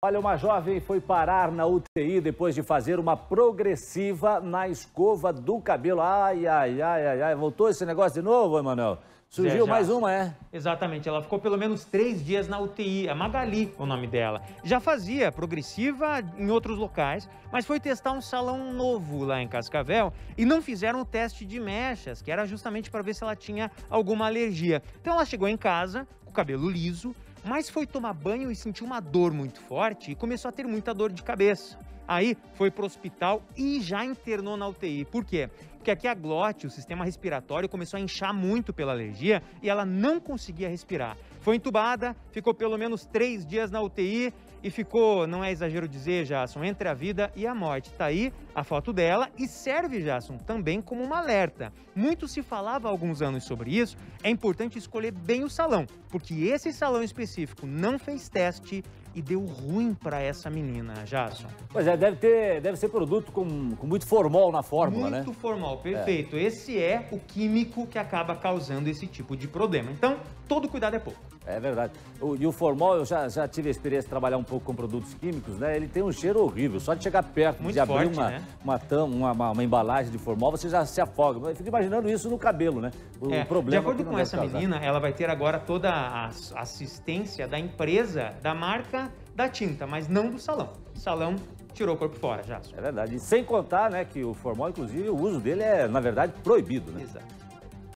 Olha, uma jovem foi parar na UTI depois de fazer uma progressiva na escova do cabelo. Ai, ai, ai, ai, ai. Voltou esse negócio de novo, Emanuel? Surgiu mais uma, é? Exatamente, ela ficou pelo menos 3 dias na UTI, a Magali, o nome dela. Já fazia progressiva em outros locais, mas foi testar um salão novo lá em Cascavel e não fizeram o teste de mechas, que era justamente para ver se ela tinha alguma alergia. Então ela chegou em casa com o cabelo liso, mas foi tomar banho e sentiu uma dor muito forte e começou a ter muita dor de cabeça. Aí foi para o hospital e já internou na UTI. Por quê? Porque aqui a glote, o sistema respiratório, começou a inchar muito pela alergia e ela não conseguia respirar. Foi entubada, ficou pelo menos 3 dias na UTI e ficou, não é exagero dizer, Jasson, entre a vida e a morte. Tá aí a foto dela e serve, Jasson, também como um alerta. Muito se falava há alguns anos sobre isso, é importante escolher bem o salão, porque esse salão específico não fez teste e deu ruim para essa menina, Jasson. Pois é, deve ser produto com muito formol na fórmula, né? Muito formol, perfeito. Esse é o químico que acaba causando esse tipo de problema. Então, todo cuidado é pouco. É verdade. E o formol, eu já tive a experiência de trabalhar um pouco com produtos químicos, né? Ele tem um cheiro horrível. Só de chegar perto, muito de abrir forte, né? uma embalagem de formol, você já se afoga. Eu fico imaginando isso no cabelo, né? O problema de acordo com essa menina, ela vai ter agora toda a assistência da empresa, da marca da tinta, mas não do salão. O salão tirou o corpo fora, já. É verdade. E sem contar, né, que o formol, inclusive, o uso dele é, na verdade, proibido, né? Exato.